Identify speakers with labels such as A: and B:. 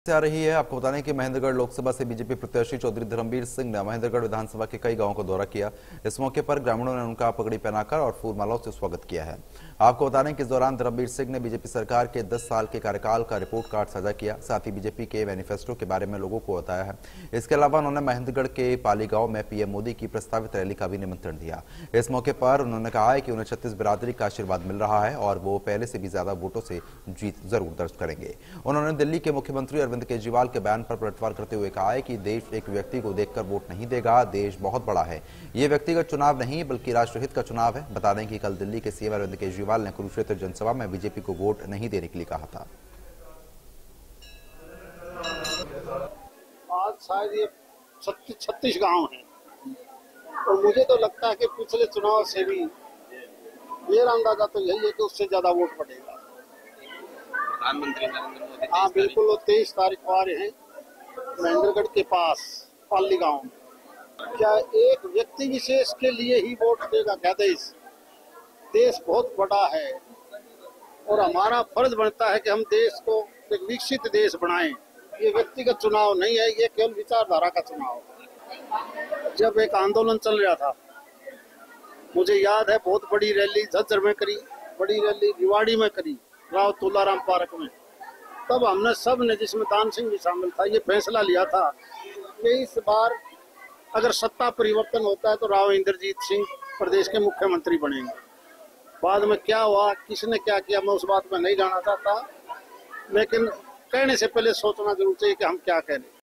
A: से आ रही है। आपको बताने कि महेंद्रगढ़ लोकसभा से बीजेपी प्रत्याशी चौधरी धर्मवीर सिंह ने महेंद्रगढ़ विधानसभा के कई गांवों का दौरा किया। इस मौके पर ग्रामीणों ने उनका पगड़ी पहनाकर और फूल मालाओं से स्वागत किया है। आपको बताने कि इस दौरान धर्मवीर सिंह ने बीजेपी सरकार के 10 साल के कार्यकाल का रिपोर्ट कार्ड साझा किया, साथ ही बीजेपी के मैनिफेस्टो के बारे में लोगों को बताया है। इसके अलावा उन्होंने महेंद्रगढ़ के पाली गांव में पीएम मोदी की प्रस्तावित रैली का भी निमंत्रण दिया। इस मौके पर उन्होंने कहा है कि उन्हें छत्तीस बिरादरी का आशीर्वाद मिल रहा है और वो पहले से भी ज्यादा वोटों से जीत जरूर दर्ज करेंगे। उन्होंने दिल्ली के मुख्यमंत्री अरविंद केजरीवाल के बयान पर पलटवार करते हुए कहा है कि देश एक व्यक्ति को देखकर वोट नहीं देगा। देश बहुत बड़ा है, ये व्यक्तिगत चुनाव नहीं बल्कि राष्ट्रहित का चुनाव है। बता दें कि कल दिल्ली के सीएम अरविंद केजरीवाल ने कुरुक्षेत्र जनसभा में बीजेपी को वोट नहीं देने के लिए कहा था।
B: आज शायद ये 36 गांव हैं और मुझे तो लगता है कि पिछले चुनाव से भी मेरा अंदाजा तो यही है कि उससे ज्यादा वोट पड़ेगा।
C: प्रधानमंत्री नरेंद्र मोदी
B: हाँ बिल्कुल, वो 23 तारीख को आ रहे हैं महेंद्रगढ़ के पास पाली गांव में। क्या एक व्यक्ति विशेष के लिए ही वोट देगा क्या देश? देश बहुत बड़ा है और हमारा फर्ज बनता है कि हम देश को एक विकसित देश बनाएं। ये व्यक्तिगत चुनाव नहीं है, ये केवल विचारधारा का चुनाव है। जब एक आंदोलन चल रहा था, मुझे याद है बहुत बड़ी रैली झज्जर में करी, बड़ी रैली रिवाड़ी में करी, राव तुलाराम पार्क में। तब हमने सब ने, जिसमें दान सिंह भी शामिल था, ये फैसला लिया था कि इस बार अगर सत्ता परिवर्तन होता है तो राव इंद्रजीत सिंह प्रदेश के मुख्यमंत्री बनेंगे। बाद में क्या हुआ, किसने क्या किया, मैं उस बात में नहीं जाना चाहता, लेकिन कहने से पहले सोचना जरूर चाहिए कि हम क्या कह रहे हैं।